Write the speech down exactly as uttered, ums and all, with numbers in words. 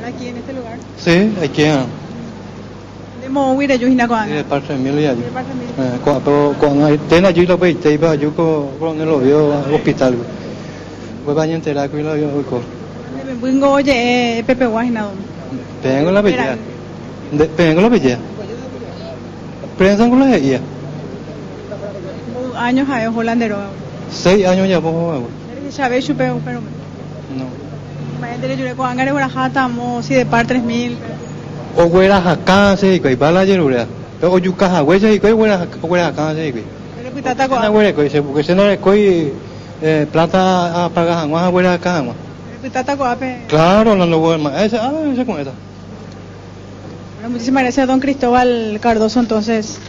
aquí en este lugar. Sí, aquí en De Mohuira, yo vine con el Parque Emilio allí. De Parque Emilio. Eh, cu- pero cuando hay ten allí lo veis, te iba yo con lo vio al hospital. Pues vaya entera que lo vio con. De Bengo, oye, Pepe Guajina. Vengo la bella. Vengo la bella. Prensa con la ella. Años a holandero. Seis años ya poco. Ya ves, yo pego, pero. No. Imagínate, yo le con Angare Guarajata, mo, si de par tres mil. O huera acá, sí, que va la yerura. Pero yo caja huella y que huera huera acá, sí, que. Pero pues tata con. No huele que porque se no le coi plata a pagar, no a huele acá, no. Pero pues tata con ape. Claro, no lo voy a ese, ah, ese con esa. Bueno, muchísimas gracias, don Cristóbal Cardoso, entonces.